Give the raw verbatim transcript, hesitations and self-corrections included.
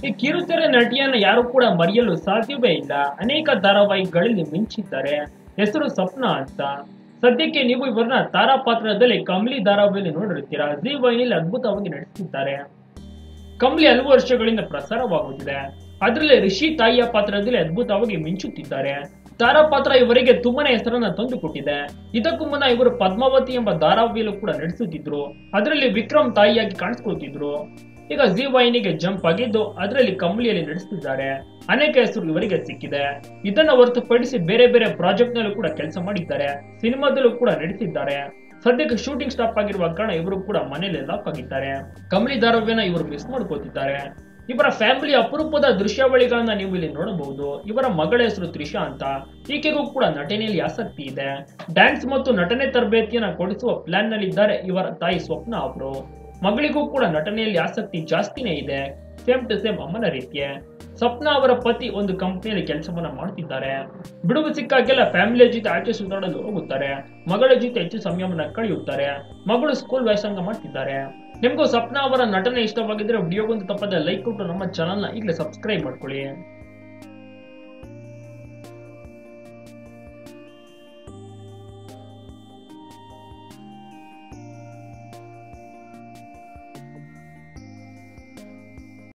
ಈ ಕಿರುತೆರೆ ನಟಿಯನ್ನ ಯಾರು ಕೂಡ ಮರೆಯಲು ಸಾಧ್ಯವೇ ಇಲ್ಲ. ಅನೇಕ ಧಾರಾವಾಹಿಗಳಲ್ಲಿ ಮಿಂಚಿದ್ದಾರೆ. ಹೆಸರು ಸ್ವಪ್ನ ಅಂತ. ಸದ್ಯಕ್ಕೆ ನೀವು ಇವರನ್ನ ತಾರಾ ಪಾತ್ರದಲ್ಲಿ ಕಮಲಿ ಧಾರಾವಾಹಿಯಲ್ಲಿ ನೋಡಿರ್ತೀರಾ. ಜಿ ವಾಹಿನಿಯಲ್ಲಿ ಅದ್ಭುತವಾಗಿ ನಡೆಸುತ್ತಿದ್ದಾರೆ. ಕಮಲಿ ಹಲವು ವರ್ಷಗಳಿಂದ ಪ್ರಸಾರವಾಗುತ್ತಿದೆ. ಅದರಲ್ಲಿ ರಿಷಿ ತಾಯಿಯ ಪಾತ್ರದಲ್ಲಿ ಅದ್ಭುತವಾಗಿ ಮಿಂಚುತ್ತಿದ್ದಾರೆ. ತಾರಾ ಪಾತ್ರ ಇವರಿಗೆ ತುಂಬಾನೇ ಹೆಸರನ್ನ ತಂದುಕೊಟ್ಟಿದೆ. ಇದಕ್ಕೂ ಮುನ್ನ ಇವರು ಪದ್ಮಾವತಿ ಎಂಬ ಧಾರಾವಾಹಿಯಲ್ಲೂ ಕೂಡ ನಡೆಸುತ್ತಿದ್ರು. ಅದರಲ್ಲಿ ವಿಕ್ರಮ್ ತಾಯಿಯಾಗಿ ಕಾಣಿಸ್ಕೊಳ್ತಿದ್ರು. ಈಗ ಜಿ ವಾಹಿನಿಗೆ ಜಂಪ್ ಆಗಿದ್ದು ಅದರಲ್ಲಿ ಕಮಲಿಯಲ್ಲಿ ನಡೆಸುತ್ತಿದ್ದಾರೆ. ಅನೇಕ ಹೆಸರು ಇವರಿಗೆ ಸಿಕ್ಕಿದೆ. ಇದನ್ನ ಹೊರತುಪಡಿಸಿ ಬೇರೆ ಬೇರೆ ಪ್ರಾಜೆಕ್ಟ್ ನಲ್ಲೂ ಕೂಡ ಕೆಲಸ ಮಾಡಿದ್ದಾರೆ. ಸಿನಿಮಾದಲ್ಲೂ ಕೂಡ ನಡೆಸಿದ್ದಾರೆ. ಸದ್ಯಕ್ಕೆ ಶೂಟಿಂಗ್ ಸ್ಟಾಪ್ ಆಗಿರುವ ಕಾರಣ ಇವರು ಕೂಡ ಮನೆಯಲ್ಲಿ ಲಾಕ್ ಆಗಿದ್ದಾರೆ. ಕಮಲಿ ಧಾರಾವಾಹಿಯನ್ನ ಇವರು ಮಿಸ್ ಮಾಡ್ಕೋತಿದ್ದಾರೆ. ಇವರ ಫ್ಯಾಮಿಲಿ ಅಪರೂಪದ ದೃಶ್ಯಾವಳಿಗಳನ್ನ ನೀವು ಇಲ್ಲಿ ನೋಡಬಹುದು. ಇವರ ಮಗಳ ಹೆಸರು ತ್ರಿಷಾ ಅಂತ. ಈಕೆಗೂ ಕೂಡ ನಟನೆಯಲ್ಲಿ ಆಸಕ್ತಿ ಇದೆ. ಡ್ಯಾನ್ಸ್ ಮತ್ತು ನಟನೆ ತರಬೇತಿಯನ್ನ ಕೊಡಿಸುವ ಪ್ಲಾನ್ ನಲ್ಲಿದ್ದಾರೆ ಇವರ ತಾಯಿ ಸ್ವಪ್ನ ಅವರು. ಮಗಳಿಗೂ ಕೂಡ ನಟನೆಯಲ್ಲಿ ಆಸಕ್ತಿ ಜಾಸ್ತಿನೇ ಇದೆ. ಸೇಮ್ ಟು ಸೇಮ್ ಅಮ್ಮನ ರೀತಿಯೇ. ಸ್ವಪ್ನ ಅವರ ಪತಿ ಒಂದು ಕಂಪನಿಯಲ್ಲಿ ಕೆಲಸವನ್ನ ಮಾಡ್ತಿದ್ದಾರೆ. ಬಿಡುವು ಸಿಕ್ಕಾಗೆಲ್ಲ ಫ್ಯಾಮಿಲಿಯ ಜೊತೆ ಆಚೆ ಸುತ್ತಾಡಲು ಹೋಗುತ್ತಾರೆ. ಮಗಳ ಜೊತೆ ಹೆಚ್ಚು ಸಮಯವನ್ನ ಕಳೆಯುತ್ತಾರೆ. ಮಗಳು ಸ್ಕೂಲ್ ವ್ಯಾಸಂಗ ಮಾಡ್ತಿದ್ದಾರೆ. ನಿಮಗೂ ಸ್ವಪ್ನ ಅವರ ನಟನೆ ಇಷ್ಟವಾಗಿದ್ರೆ ವಿಡಿಯೋಗೊಂದು ತಪ್ಪದೆ ಲೈಕ್ ಕೊಟ್ಟು ನಮ್ಮ ಚಾನಲ್ನ ಈಗಲೇ ಸಬ್ಸ್ಕ್ರೈಬ್ ಮಾಡ್ಕೊಳ್ಳಿ.